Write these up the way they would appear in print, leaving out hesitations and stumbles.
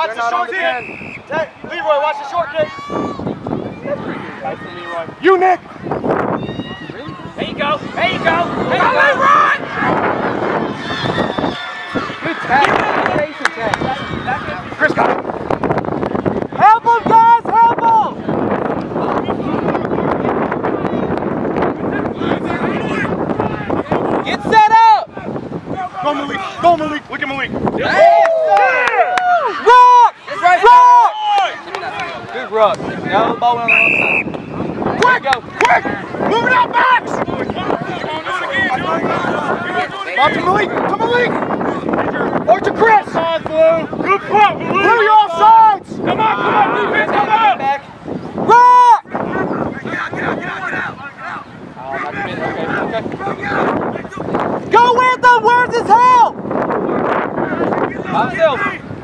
watch the short kick. Leroy, watch the short kick. Nice for Leroy. You, Nick. There you go. There you go. There you go. Leroy! Good tackle. Chris got it. Help him, guys! Help him! Get set up! Go, Malik. Go, Malik. Look at Malik. Yeah. Rock! Rock! Good rock. Now the ball went on the other side. Quick! Go. Quick! Move it out, Max! Off to Malik! To Malik! Or to Chris! Come on, Blue. Good punt, Blue. Blue, you're off sides! Come on, defense, come on. Back. Rock! Go with them! Where's his help? Myself.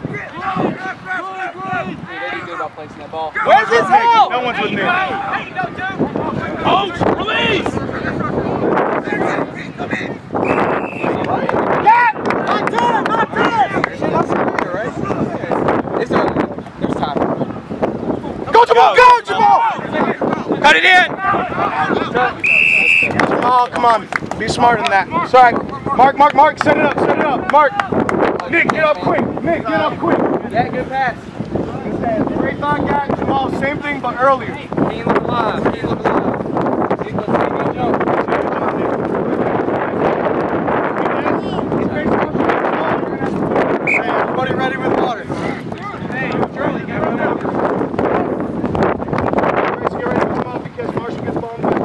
Where's his help? No one's with me. Coach, release! Get! Not good! Not good! There's time. Go, Jamal! Go, Jamal! Cut it in! Jamal, come on. Be smarter than that. Sorry. Mark, set it up, Mark. Nick, get up quick. Nick, get up quick. Yeah, good pass. Great thought, guy. Jamal, same thing, but earlier. He ain't look alive. He ain't look alive. Everybody ready with water? Hey, Charlie, get right up. Let's get ready to come out because Marshall gets blown back.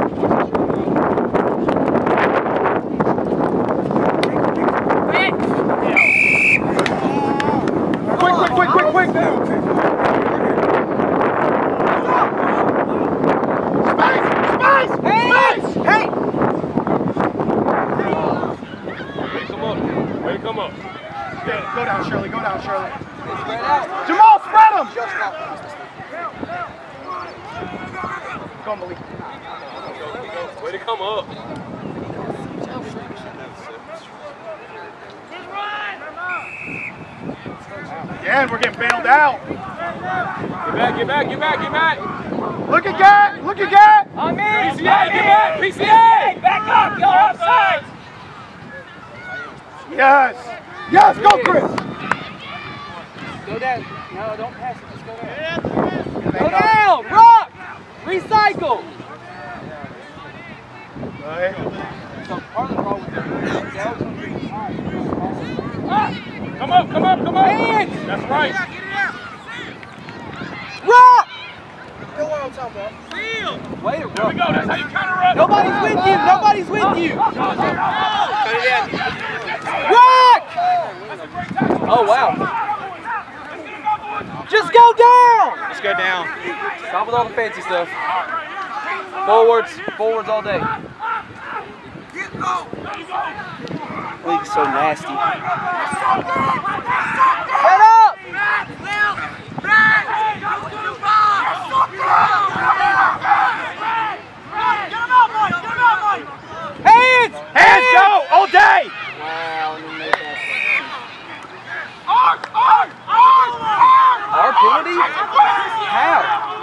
Quick! Space! Hey! Way to come up. Yeah, go down, Shirley. Jamal, spread him! Go, Malik. Way to come up. Again, we're getting bailed out. Get back. Look at Gat! On me! PCA, get back! PCA! Back up! Go outside! Yes, go, Chris! Go down. No, don't pass it. Just go down. Go down! Rock! Recycle! So part of the problem with Come up! Hands! That's right. Rock! Field! Way to There we go. That's how you counter up. Nobody's with you! Rock! Oh, wow. Just go down! Let's go down. Stop with all the fancy stuff. Forwards all day. League's so nasty. Head up! Hands go! All day! Wow, Our penalty? How?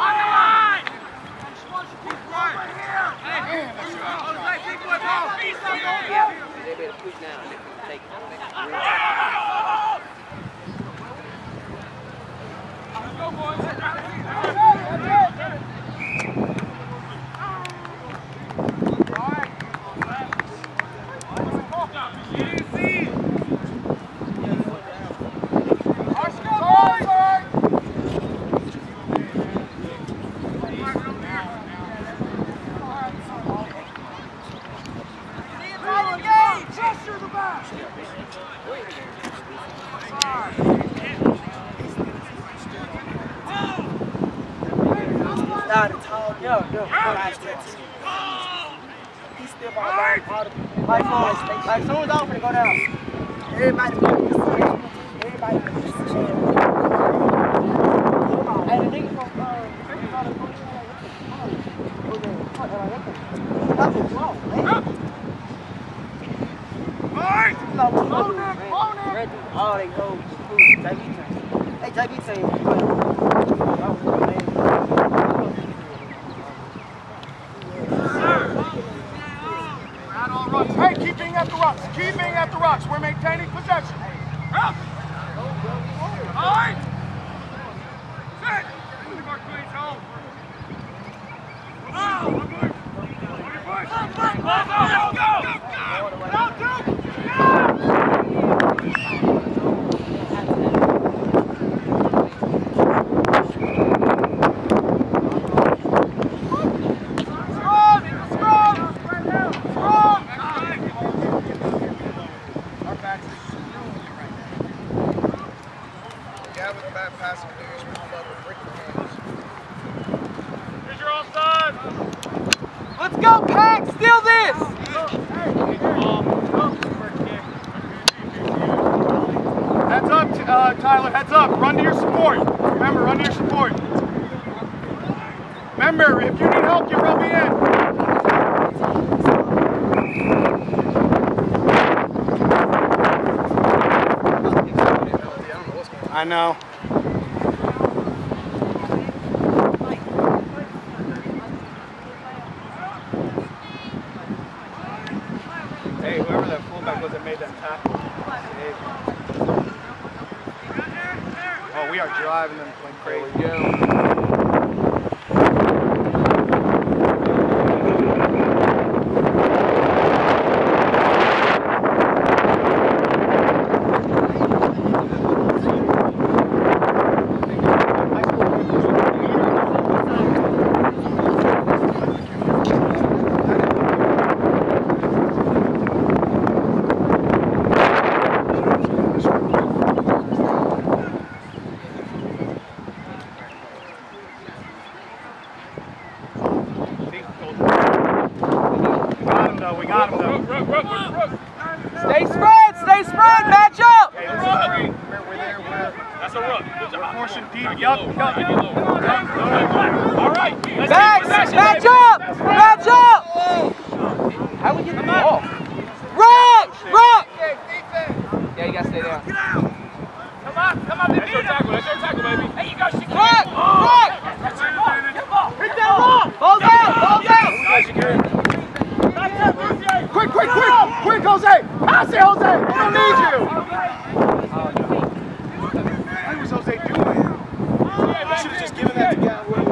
They better push now and take it. Let's go, boys. He's still by like soon as I'm gonna go down. Everybody and the nigga from oh, they go. Hey, JB saying. Hey, keep being at the rocks. Keep being at the rocks. We're maintaining possession. Up. All right. Sit. Let's go, Pack! Steal this! Heads up, Tyler, heads up. Run to your support. Remember, run to your support. Remember, if you need help, you rub me in. I know. Hey, whoever that fullback was that made that tackle. Oh, we are driving them like crazy. There we go. We got him though. Stay spread, match up! Hey, we're there. That's a run. We're forcing deep. Yup. All right. Match up! Match up! How we get the ball? Rock! Yeah, you gotta stay down. Come on, that's your tackle, baby. Hey, you go, Rock! Hit that rock! Balls out! Quick, Jose! Pass it, Jose! We don't need you! What was Jose doing? You should have just given that to Gavin.